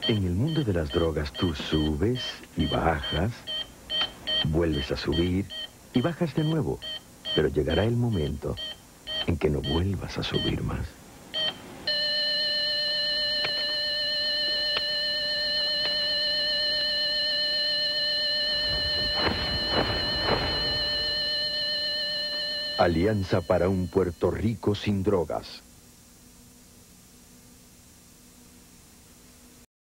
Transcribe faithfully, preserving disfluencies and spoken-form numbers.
En el mundo de las drogas tú subes y bajas, vuelves a subir y bajas de nuevo. Pero llegará el momento en que no vuelvas a subir más. Alianza para un Puerto Rico sin drogas.